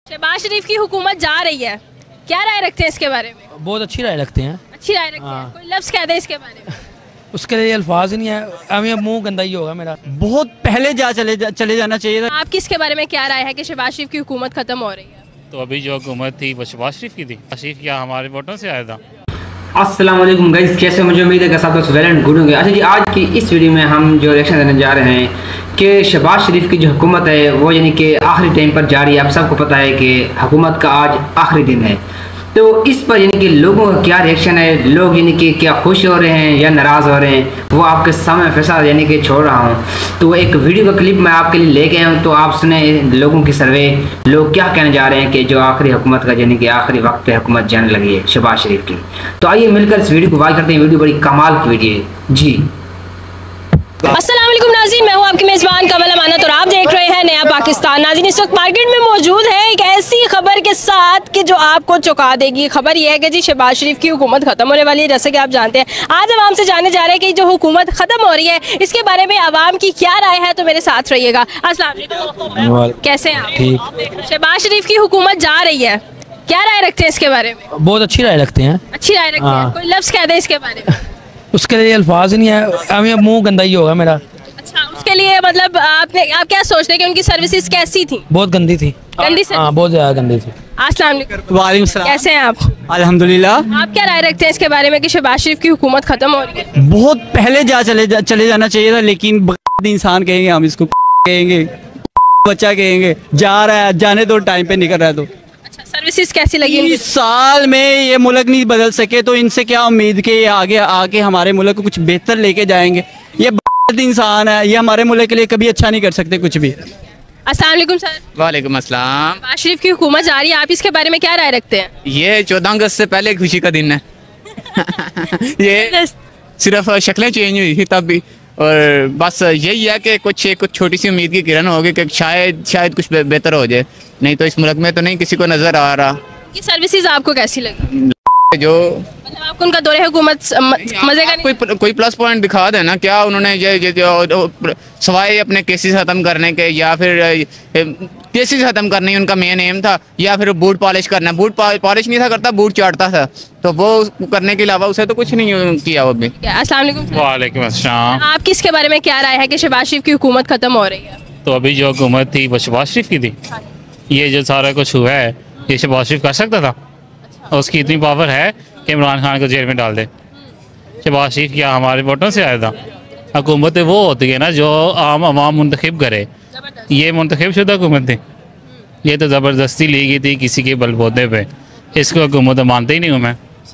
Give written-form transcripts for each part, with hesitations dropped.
शहबाज शरीफ की हुकूमत जा रही है, क्या राय रखते हैं इसके बारे में? बहुत अच्छी राय रखते हैं। अच्छी राय रखते हैं। कोई लफ्ज़ कह दे इसके बारे में? उसके लिए अल्फाज नहीं है, हमें अब मुंह गंदा ही होगा मेरा। बहुत पहले चले जाना चाहिए था। आपकी इसके बारे में क्या राय है कि शहबाज शरीफ की हुकूमत खत्म हो रही है? तो अभी जो हुकूमत थी वो शहबाज शरीफ की थी। शहबाज शरीफ क्या हमारे वोटों से आया था। अस्सलाम वालेकुम गाइस, कैसे मुझे उम्मीद है कि सब कुछ वेल एंड गुड होंगे। अच्छा जी, आज की इस वीडियो में हम जो रिएक्शन देने जा रहे हैं कि शहबाज शरीफ की जो हुकूमत है वो यानी कि आखिरी टाइम पर जारी है। आप सबको पता है कि हुकूमत का आज आखिरी दिन है, तो इस पर यानी कि लोगों का क्या रिएक्शन है, लोग यानी कि क्या खुश हो रहे हैं या नाराज़ हो रहे हैं, वो आपके सामने फैसला यानी कि छोड़ रहा हूँ। तो एक वीडियो का क्लिप मैं आपके लिए लेके आया हूँ, तो आप सुने लोगों की सर्वे, लोग क्या कहने जा रहे हैं कि जो आखिरी हुकूमत का यानी कि आखिरी वक्त पे हुकूमत जाने लगी है शहबाज शरीफ की। तो आइए मिलकर इस वीडियो को वॉच करते हैं। वीडियो बड़ी कमाल की वीडियो है जी। अस्सलाम वालेकुम नाज़रीन, मैं हूँ आपकी मेज़बान कमल अमानत और आप देख रहे हैं नया पाकिस्तान। नाज़रीन, इस वक्त मार्केट में मौजूद है एक ऐसी खबर के साथ कि जो आपको चौंका देगी। खबर यह है कि जी शहबाज शरीफ की हुकूमत खत्म होने वाली है। जैसे कि आप जानते हैं, आज हम आपसे जानने जा रहे हैं कि जो हुकूमत खत्म हो रही है इसके बारे में आवाम की क्या राय है। तो मेरे साथ रहिएगा। अस्सलाम वालेकुम, कैसे हैं आप? ठीक। शहबाज शरीफ की हुकूमत जा रही है, क्या राय रखते हैं इसके बारे में? बहुत अच्छी राय रखते हैं। अच्छी राय रखते हैं। कोई लफ्ज़ कह दे इसके बारे में? उसके लिए अल्फाज नहीं है, हमें अब मुंह गंदा ही होगा मेरा। अच्छा, उसके लिए मतलब आप क्या सोचते हैं कि उनकी सर्विसेज कैसी थी? बहुत गंदी थी। गंदी हाँ, बहुत ज्यादा गंदी थी। अस्सलाम वालेकुम। वालेकुम सलाम। कैसे हैं आप? अल्हम्दुलिल्लाह। आप क्या राय रखते हैं इसके बारे में कि शहबाज शरीफ की हुकूमत खत्म हो रही है? बहुत पहले चले जाना चाहिए था, लेकिन इंसान कहेंगे हम इसको, कहेंगे बच्चा कहेंगे, जा रहा है, जाने दो, टाइम पे निकल रहा है। तो अच्छा, सर्विसेज कैसी लगी? इस साल में ये मुल्क नहीं बदल सके तो इनसे क्या उम्मीद के ये आगे आके हमारे मुल्क को कुछ बेहतर लेके जाएंगे। ये इंसान है, ये हमारे मुल्क के लिए कभी अच्छा नहीं कर सकते कुछ भी। अस्सलाम वालेकुम सर। वालेकुम अस्सलाम। शहबाज शरीफ की हुकूमत जा रही है, आप इसके बारे में क्या राय रखते हैं? ये 14 अगस्त से पहले खुशी का दिन है। ये सिर्फ शक्लें चेंज हुई थी तब भी, और बस यही है कि कुछ छोटी सी उम्मीद की किरण होगी कि शायद कुछ बेहतर हो जाए। नहीं तो इस मुल्क में तो नहीं किसी को नजर आ रहा। ये सर्विसेज आपको कैसी लगी? जो मतलब आपको उनका दौरे हुकूमत मजे का नहीं? कोई प्लस पॉइंट दिखा देना क्या उन्होंने ये सवाए अपने केसेस खत्म करने के, या फिर केसेस खत्म करने उनका मेन एम था, या फिर बूट पॉलिश करना। बूट पॉलिश नहीं था करता, बूट चाटता था, तो वो करने के अलावा उसे तो कुछ नहीं किया वो भी। अस्सलाम वालेकुम। वालेकुम अस्सलाम। आपकी इसके बारे में क्या राय है कि शहबाज शरीफ की हुकूमत खत्म हो रही है? तो अभी जो हुकूमत थी वो शहबाज शरीफ की थी। ये जो सारा कुछ हुआ है ये शहबाज शरीफ कर सकता था। और उसकी इतनी पावर है कि इमरान खान को जेल में डाल दे। शहबाज शरीफ क्या हमारे वोटों से आया था। हुकूमत वो होती है ना जो आम आवाम मुंतखब करे। ये मुंतखब शुदा हुकूमत थी, ये तो ज़बरदस्ती ली गई थी किसी के बलबूते पे। इसको हुकूमत मानते ही नहीं हूँ मैं।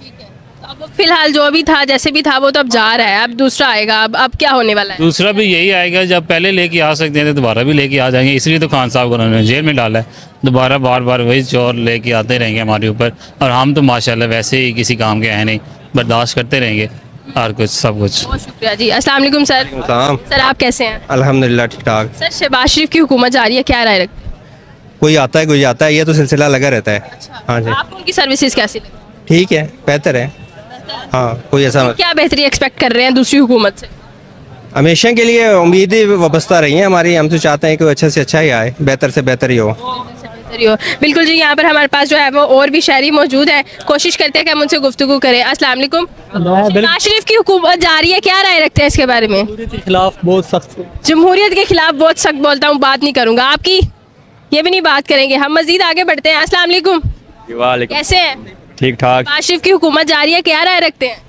अब फिलहाल जो भी था जैसे भी था वो तो अब जा रहा है, अब दूसरा आएगा। अब क्या होने वाला है? दूसरा भी यही आएगा, जब पहले लेके आ सकते हैं तो दोबारा भी लेके आ जाएंगे। इसलिए तो खान साहब को उन्होंने जेल में डाला है। दोबारा बार बार वही चोर लेके आते रहेंगे हमारे ऊपर, और हम तो माशाल्लाह वैसे ही किसी काम के हैं नहीं, बर्दाश्त करते रहेंगे और कुछ सब कुछ। बहुत शुक्रिया जी। अस्सलाम वालेकुम सर। सर आप कैसे हैं? अल्हम्दुलिल्लाह ठीक ठाक। सर शहबाज शरीफ की हुकूमत जा रही है, क्या राय रखते हैं? कोई आता है कोई जाता है, ये तो सिलसिला लगा रहता है। अच्छा, हाँ जी, आपको उनकी सर्विसेज कैसी लगी? ठीक है, बेहतर है। हाँ, कोई ऐसा क्या बेहतरी एक्सपेक्ट कर रहे हैं दूसरी हुकूमत से? हमेशा के लिए उम्मीदें वाबस्ता रही हैं हमारी। हम तो चाहते हैं कि अच्छे से अच्छा ही आए, बेहतर से बेहतर ही हो। बिल्कुल जी। यहाँ पर हमारे पास जो है वो और भी शहरी मौजूद है, कोशिश करते हैं कि हम उनसे गुफ्तगू करें। अस्सलाम वालेकुम। शहबाज शरीफ की हुकूमत जा रही है, क्या राय रखते हैं इसके बारे में? खिलाफ बहुत सख्त, जमहूरियत के खिलाफ बहुत सख्त बोलता हूँ, बात नहीं करूँगा आपकी, ये भी नहीं बात करेंगे। हम मजीद आगे बढ़ते हैं। अस्सलाम वालेकुम। कैसे हैं? ठीक ठाक। शहबाज शरीफ की हुकूमत जा रही है, क्या राय रखते हैं?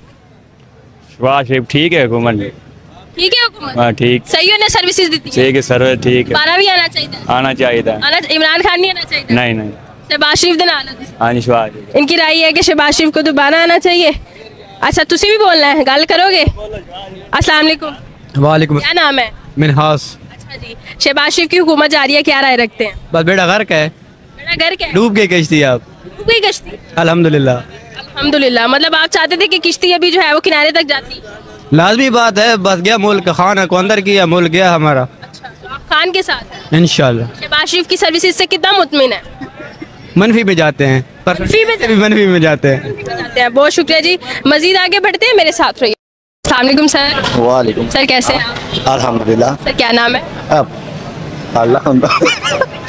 शहबाज शरीफ ठीक है, हुकूमत ठीक है हुकूमत? हाँ ठीक, सही है, सर्विसेज दी ठीक है सर, ठीक है, दोबारा भी आना चाहिए था। आना चाहिए था। इमरान खान नहीं आना चाहिए था? नहीं नहीं, शहबाज शरीफ दिन आना था। हाँ शहबाज। इनकी राय है कि शहबाज शरीफ को दोबारा आना चाहिए। अच्छा, तुसी भी बोलना है, गल करोगे? अस्सलाम वालेकुम। वालेकुम। क्या नाम है? मिनहास। अच्छा जी, शहबाज शरीफ की हुकूमत जा रही है, क्या राय रखते हैं? बस बेटा घर का है, मेरा घर क्या है? डूब गई किश्ती आप। डूब गई कश्ती? अल्हम्दुलिल्लाह। अल्हम्दुलिल्लाह। मतलब आप चाहते थे कि किश्ती अभी जो है वो किनारे तक जाती? लाजमी बात है, बस गया मुल्क, खाना को अंदर किया, मुल्क गया हमारा। अच्छा, तो आप खान के साथ हैं? इंशाल्लाह। शहबाज शरीफ की सर्विसेज से कितना मुतमिन है? मनफी में जाते हैं, मनफी में जाते हैं। बहुत शुक्रिया जी। मजीद आगे बढ़ते हैं, मेरे साथ रहिए। अस्सलाम वालेकुम सर। वालेकुम। सर कैसे हैं आप? अल्हम्दुलिल्लाह। सर क्या नाम है? अब अल्लाह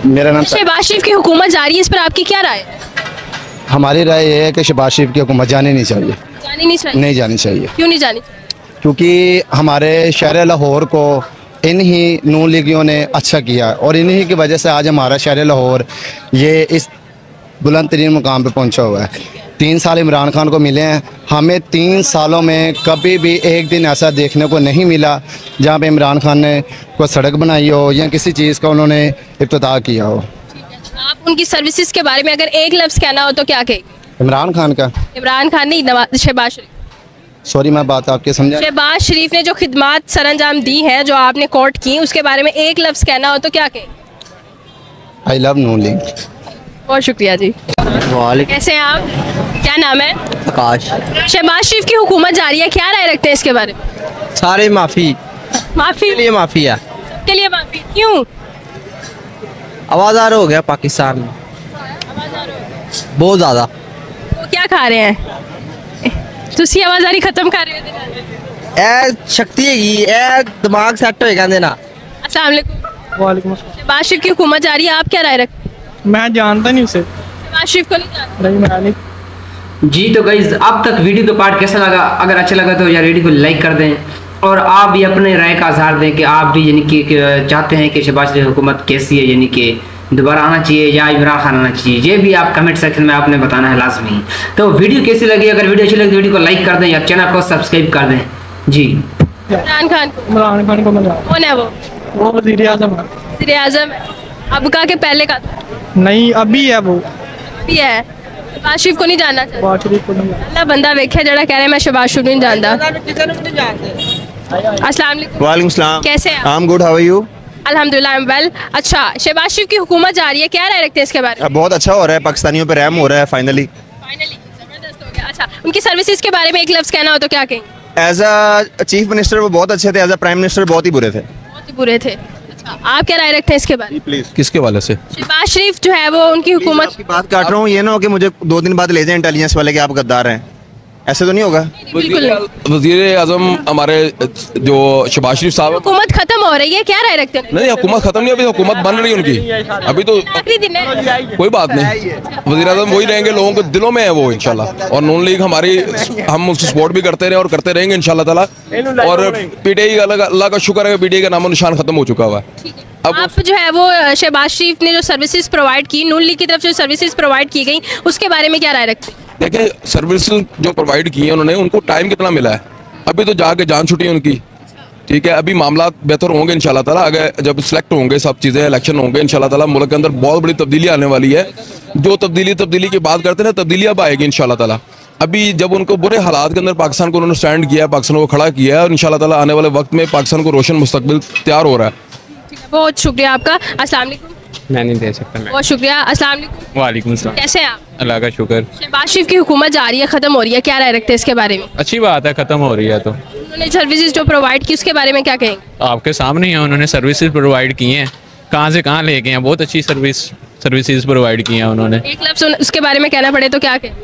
मेरा नाम शहबाज शरीफ की हुकूमत जारी है, इस पर आपकी क्या राय है? हमारी राय ये है कि शहबाज शरीफ की हुकूमत जानी नहीं चाहिए। जानी नहीं चाहिए? नहीं जानी चाहिए, क्यों नहीं जानी? क्योंकि हमारे शहर लाहौर को इन्हीं नून लीगियों ने अच्छा किया और इन्हीं की वजह से आज हमारा शहर लाहौर ये इस बुलंद तरीन मुकाम पे पहुंचा हुआ है। 3 साल इमरान खान को मिले हैं, हमें 3 सालों में कभी भी एक दिन ऐसा देखने को नहीं मिला जहां पे इमरान खान ने कोई सड़क बनाई हो या किसी चीज़ का उन्होंने इफ्तिताह किया हो। आप उनकी सर्विसेज के बारे में अगर एक लफ्ज़ कहना हो तो क्या कहेंगे? इमरान खान का, इमरान खान नहीं, शहबाज शरीफ। सॉरी मैं बात आपके समझा। शहबाज शरीफ ने जो खिदमात सरअंजाम दी हैं, जो आपने कोर्ट की, उसके बारे में एक लफ्ज़ कहना हो तो क्या कहें? I love Noon League. बहुत शुक्रिया जी। कैसे हैं आप? क्या नाम है? आकाश। शहबाज शरीफ की हुकूमत जारी है, क्या राय रखते हैं इसके बारे में? सारे माफ़ी माफ़ी के लिए माफ़ी है, के लिए माफ़ी क्यों? आवाज़ार हो गया पाकिस्तान में बहुत ज़्यादा। वो क्या खा रहे हैं? तुसी आवाज़ारी खत्म कर रहे हो? ए शक्ति हैगी, ए दिमाग सेट हो कहते ना। अस्सलाम वालेकुम। वालेकुम अस्सलाम। शहबाज शरीफ की हुकूमत जारी है, आप क्या राय रखते हैं? मैं जानता नहीं उसे। शहबाज शरीफ को नहीं जानते? नहीं, मैं नहीं। जी तो गाइज अब तक वीडियो का पार्ट कैसा लगा? अगर अच्छा लगा तो यार वीडियो को लाइक कर दें और आप भी अपने राय का इजहार दें कि आप भी यानी कि चाहते हैं कि शहबाज शरीफ हुकूमत कैसी है, यानी कि दोबारा आना चाहिए या इमरान खान आना चाहिए। ये भी आप कमेंट सेक्शन में आपने बताना है लाजमी। तो वीडियो कैसी लगी? अगर वीडियो अच्छी लगी तो वीडियो को लाइक कर दें या चैनल को सब्सक्राइब कर दें। जी इमरान खान को मैं कौन है? वो वज़ीर आज़म है। वज़ीर आज़म अब का के पहले का नहीं, अभी है वो। भी है। शहबाज शरीफ को नहीं जानना चाहता? शहबाज शरीफ को नहीं जानता। अल्लाह बंदा वेख्या जड़ा कह रहे मैं शहबाज शरीफ नहीं जानता। अस्सलाम वालेकुम। वालेकुम सलाम। कैसे हैं? I am good, how are you? अल्हम्दुलिल्लाह आई एम वेल। अच्छा, शहबाज शरीफ की हुकूमत जारी है, क्या राय रखते हैं इसके बारे में? बहुत अच्छा हो रहा है, पाकिस्तानियों पे रहम हो रहा है फाइनली। जबरदस्त हो गया। अच्छा, उनकी सर्विसेज के बारे में एक लफ्ज़ कहना हो तो क्या कहेंगे? एज अ चीफ मिनिस्टर वो बहुत अच्छे थे, एज अ प्राइम मिनिस्टर बहुत ही बुरे थे। बहुत ही बुरे थे। अच्छा, आप क्या राय रखते हैं इसके बारे में? प्लीज। किसके वाले से? शहबाज शरीफ जो है वो उनकी हुकूमत की बात काट रहा हूँ, ये ना हो कि मुझे 2 दिन बाद ले जाए इंटेलिजेंस वाले कि आप गद्दार हैं, ऐसे तो नहीं होगा। वज़ीर आज़म हमारे जो शहबाज शरीफ साहब, हुकूमत खत्म हो रही है, क्या राय रखते हैं? नहीं हुकूमत खत्म नहीं, अभी हुकूमत बन रही है उनकी, अभी तो आखिरी दिन है। कोई बात नहीं। वज़ीर आज़म वही रहेंगे, लोगों के दिलों में है वो इंशाल्लाह। और नून लीग हमारी, हम उसको सपोर्ट भी करते रहे और करते रहेंगे इंशाल्लाह ताला। और पीटीआई अल्लाह का शुक्र है, पीटीआई का नामो निशान खत्म हो चुका हुआ है। अब आप जो है वो शहबाज शरीफ ने जो सर्विसेज प्रोवाइड की, नून लीग की तरफ से जो सर्विसेज प्रोवाइड की गई, उसके बारे में क्या राय रखते हैं? देखिए सर्विस जो प्रोवाइड की है उन्होंने, उनको टाइम कितना मिला है? अभी तो जाके जान छुट्टी है उनकी, ठीक है। अभी मामला बेहतर होंगे इंशाल्लाह ताला, अगर जब सिलेक्ट होंगे सब चीज़ें, इलेक्शन होंगे इंशाल्लाह ताला, मुल्क के अंदर बहुत बड़ी तब्दीली आने वाली है। जो तब्दीली की बात करते हैं ना, तब्दीली अब आएगी इंशाल्लाह ताला। अभी जब उनको बुरे हालात के अंदर पाकिस्तान को उन्होंने स्टैंड किया, पाकिस्तान को खड़ा किया है, और इंशाल्लाह ताला आने वाले वक्त में पाकिस्तान को रोशन मुस्तकबिल तैयार हो रहा है। बहुत शुक्रिया आपका। अस्सलाम वालेकुम। मैं नहीं दे सकता। मैं बहुत शुक्रिया। अस्सलाम वालेकुम। वालेकुम सलाम। कैसे हैं आप? अल्लाह का शुक्र। शहबाज शरीफ की हुकूमत जारी है, खत्म हो रही है, क्या राय रखते हैं इसके बारे में? अच्छी बात है, खत्म हो रही है तो। उन्होंने सर्विसेज जो प्रोवाइड की उसके बारे में क्या कहेंगे? आपके सामने ही है, उन्होंने सर्विसेज प्रोवाइड की हैं, कहाँ से कहाँ ले गए हैं, बहुत अच्छी सर्विसेज प्रोवाइड की हैं उन्होंने। एक लफ्ज़ उसके बारे में कहना पड़े तो क्या कहें?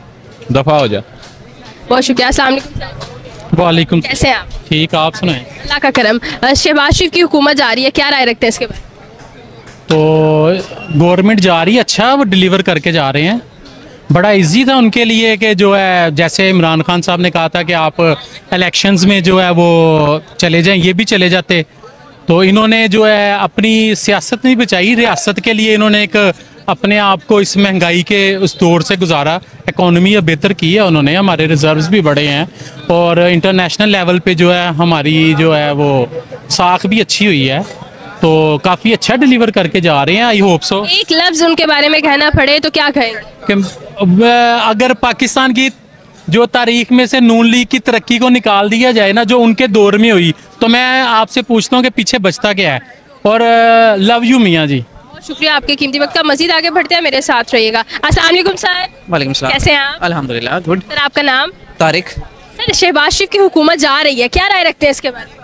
दफ़ा हो जा। बहुत शुक्रिया। अस्सलाम वालेकुम। वालेकुम। कैसे हैं आप? ठीक, आप सुनाएं। अल्लाह का करम। शहबाज शरीफ की हुकूमत जारी है, क्या राय रखते हैं इसके बारे में? तो गवर्नमेंट जा रही है, अच्छा वो डिलीवर करके जा रहे हैं। बड़ा इजी था उनके लिए कि जो है, जैसे इमरान खान साहब ने कहा था कि आप इलेक्शंस में जो है वो चले जाएं, ये भी चले जाते। तो इन्होंने जो है अपनी सियासत नहीं बचाई, रियासत के लिए इन्होंने एक अपने आप को इस महंगाई के उस दौर से गुजारा, इकॉनमी अब बेहतर की है उन्होंने, हमारे रिजर्व्स भी बढ़े हैं और इंटरनेशनल लेवल पे जो है हमारी जो है वो साख भी अच्छी हुई है। तो काफ़ी अच्छा डिलीवर करके जा रहे हैं। I hope so. एक लफ्ज़ उनके बारे में कहना पड़े तो क्या कहेंगे? कि अगर पाकिस्तान की जो तारीख में से नून लीग की तरक्की को निकाल दिया जाए ना, जो उनके दौर में हुई, तो मैं आपसे पूछता हूँ कि पीछे बचता क्या है। और लव यू मियाँ जी। बहुत शुक्रिया आपके कीमती वक्त का। मजीद आगे बढ़ते हैं, मेरे साथ रहिएगा। अस्सलाम वालेकुम सर। वालेकुम सलाम। कैसे हैं आप? अल्हम्दुलिल्लाह गुड। सर आपका नाम? तारिक। सर शहबाज शरीफ की हुकूमत जा रही है, क्या राय रखते हैं इसके बारे में?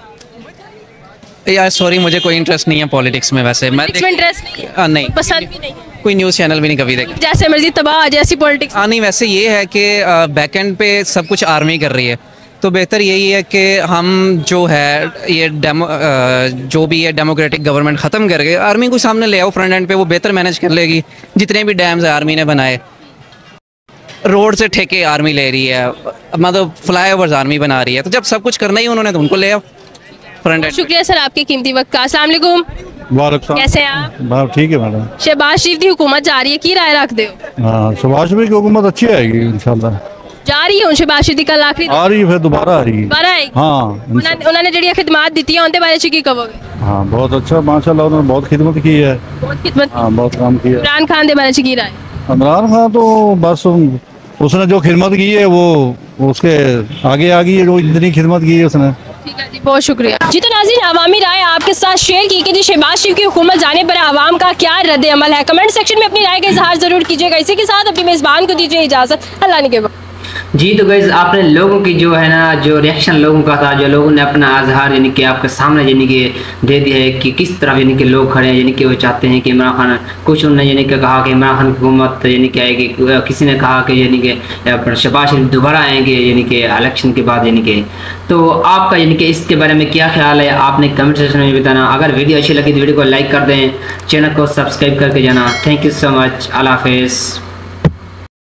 यार सॉरी, मुझे कोई इंटरेस्ट नहीं है पॉलिटिक्स में। वैसे मैं इंटरेस्ट नहीं है? नहीं, पसंद भी नहीं, कोई न्यूज़ चैनल भी नहीं कभी देखा। जैसे मर्जी तबाह जैसी पॉलिटिक्स। नहीं, वैसे ये है कि बैक एंड पे सब कुछ आर्मी कर रही है, तो बेहतर यही है कि हम जो है ये जो भी है डेमोक्रेटिक गवर्नमेंट ख़त्म करके आर्मी को सामने ले आओ फ्रंट एंड पे, वो बेहतर मैनेज कर लेगी। जितने भी डैम्स है आर्मी ने बनाए, रोड से ठेके आर्मी ले रही है, मतलब फ्लाईओवर्स आर्मी बना रही है, तो जब सब कुछ करना ही उन्होंने तो उनको ले आओ फ्रंट एंड। शुक्रिया सर आपके कीमती वक्त का। अस्सलाम वालेकुम, कैसे हैं आप? ठीक है मैडम। शहबाज शरीफ की हुकूमत जा रही है, की राय रख दो? हाँ, शहबाज शरीफ की हुकूमत अच्छी आएगी इंशाल्लाह। जा रही है शहबाज शरीफ कल आखिरी आ रही है, फिर दोबारा आ रही है। दोबारा आएगी? हाँ, उन्होंने जड़ी खिदमत दी है उनके बारे में की कहोगे? हाँ, बहुत अच्छा माशाल्लाह, उन्होंने बहुत खिदमत की है। बहुत खिदमत, हाँ, बहुत काम किया। इमरान खान के बारे में की राय? इमरान खान तो बस उसने जो खिदमत की है वो उसके आगे आ गई है, जो इतनी खिदमत की है उसने। ठीक है जी, बहुत शुक्रिया जी। तो नाज़रीन, अवामी राय आपके साथ शेयर की कि जी शहबाज शरीफ की हुकूमत जाने पर आवाम का क्या रद्द अमल है। कमेंट सेक्शन में अपनी राय का इजहार जरूर कीजिएगा। इसी के साथ अपनी मेज़बान को दीजिए इजाज़त। अल्लाह ने के बाद। जी तो गाइस, आपने लोगों की जो है ना, जो रिएक्शन लोगों का था, जो लोगों ने अपना इजहार यानी कि आपके सामने यानी कि दे दिया है कि किस तरह यानी कि लोग खड़े हैं, यानी कि वो चाहते हैं कि इमरान खान, कुछ उन्होंने यानी कि कहा कि इमरान खान की हुकूमत यानी कि आएगी, किसी ने कहा कि यानी कि शहबाज शरीफ दोबारा आएंगे यानी कि इलेक्शन के बाद यानी कि। तो आपका यानी कि इसके बारे में क्या ख्याल है, आपने कमेंट सेक्शन में बताना। अगर वीडियो अच्छी लगी तो वीडियो को लाइक कर दें, चैनल को सब्सक्राइब करके जाना। थैंक यू सो मच, अल्लाह हाफिज़।